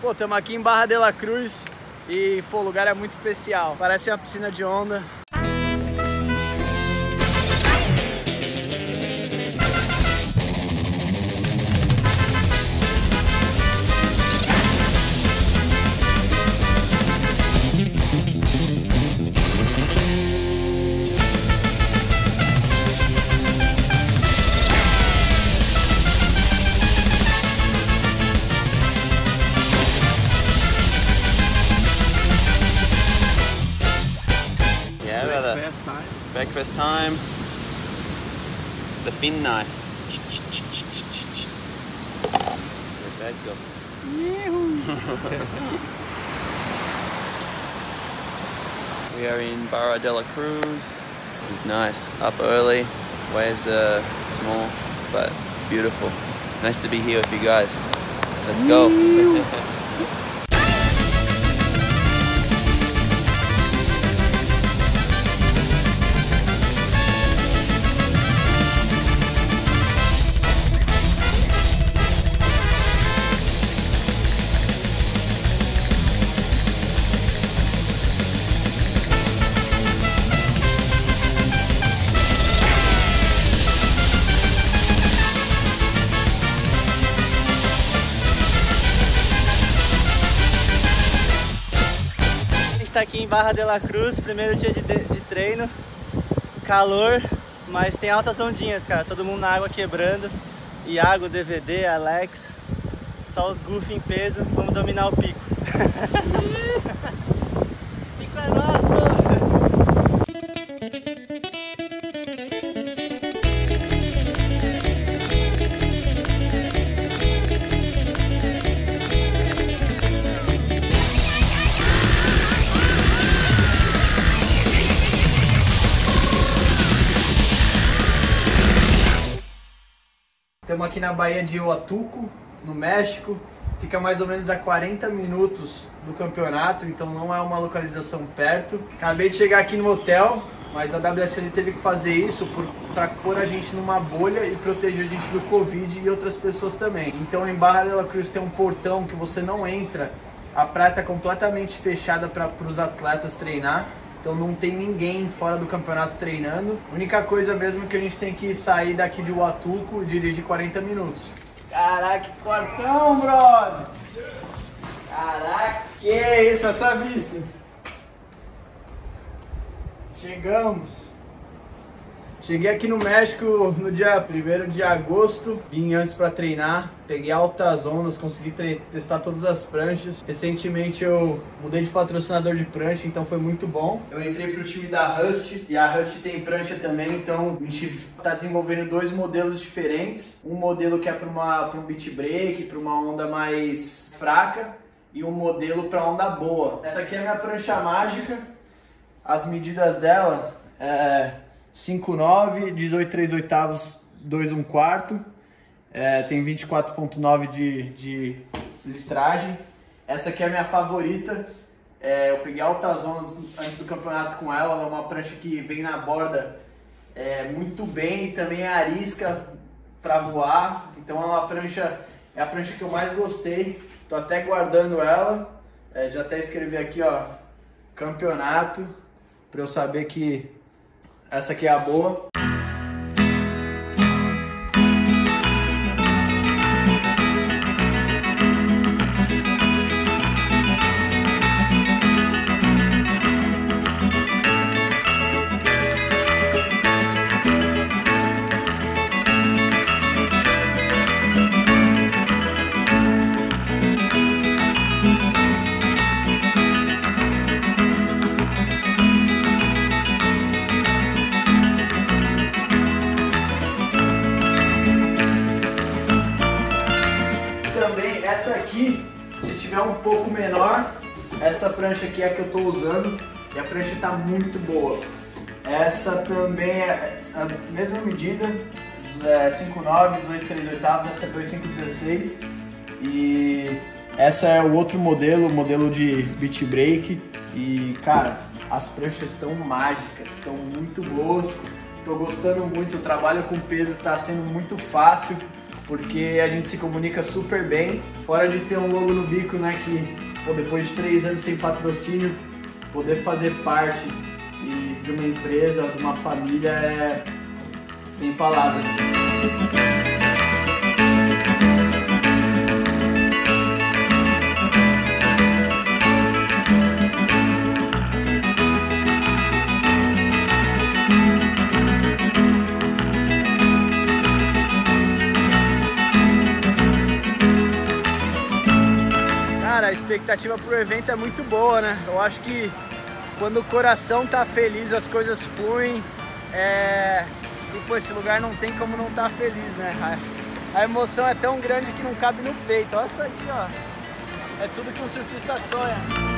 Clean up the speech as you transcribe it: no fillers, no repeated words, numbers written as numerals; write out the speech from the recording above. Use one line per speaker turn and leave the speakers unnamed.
Pô, estamos aqui em Barra de la Cruz e, pô, o lugar é muito especial. Parece uma piscina de onda.
Breakfast time. The fin knife. Perfecto. We are in Barra de la Cruz. It's nice. Up early. Waves are small, but it's beautiful. Nice to be here with you guys. Let's go.
Tá aqui em Barra de la Cruz, primeiro dia de treino, calor, mas tem altas ondinhas, cara, todo mundo na água quebrando, Iago, DVD, Alex, só os goofy em peso, vamos dominar o pico. Pico é nosso! Estamos aqui na Baía de Huatuco, no México. Fica mais ou menos a 40 minutos do campeonato, então não é uma localização perto. Acabei de chegar aqui no hotel, mas a WSL teve que fazer isso para pôr a gente numa bolha e proteger a gente do Covid e outras pessoas também. Então em Barra de la Cruz tem um portão que você não entra, a praia está completamente fechada para os atletas treinar. Então não tem ninguém fora do campeonato treinando. A única coisa mesmo é que a gente tem que sair daqui de Huatuco e dirigir 40 minutos. Caraca, que cortão, brother! Caraca, que isso, essa vista! Chegamos! Cheguei aqui no México no dia 1º de agosto, vim antes para treinar, peguei altas ondas, consegui testar todas as pranchas. Recentemente eu mudei de patrocinador de prancha, então foi muito bom. Eu entrei pro time da Rust e a Rust tem prancha também, então a gente está desenvolvendo 2 modelos diferentes. Um modelo que é para um beat break, para uma onda mais fraca, e um modelo para onda boa. Essa aqui é a minha prancha mágica, as medidas dela é 5,9, 18,3/8, 2,1/4, tem 24,9 de litragem. Essa aqui é a minha favorita, eu peguei altas ondas antes do campeonato com ela, ela é uma prancha que vem na borda muito bem e também é arisca para voar, então é a prancha que eu mais gostei, tô até guardando ela, já até escrevi aqui, ó, campeonato, para eu saber que essa aqui é a boa. Essa aqui, se tiver um pouco menor, essa prancha aqui é a que eu estou usando e a prancha está muito boa. Essa também é a mesma medida, 5,9, 18,3/8, essa é 2,5/16 e essa é o outro modelo, o modelo de beat break. E cara, as pranchas estão mágicas, estão muito boas, estou gostando muito, o trabalho com o Pedro está sendo muito fácil. porque a gente se comunica super bem. Fora de ter um logo no bico, né, que pô, depois de 3 anos sem patrocínio, poder fazer parte de uma empresa, de uma família é sem palavras. Cara, a expectativa pro evento é muito boa, né? Eu acho que quando o coração tá feliz, as coisas fluem. E pô, esse lugar não tem como não tá feliz, né? A emoção é tão grande que não cabe no peito. Olha isso aqui, ó. É tudo que um surfista sonha.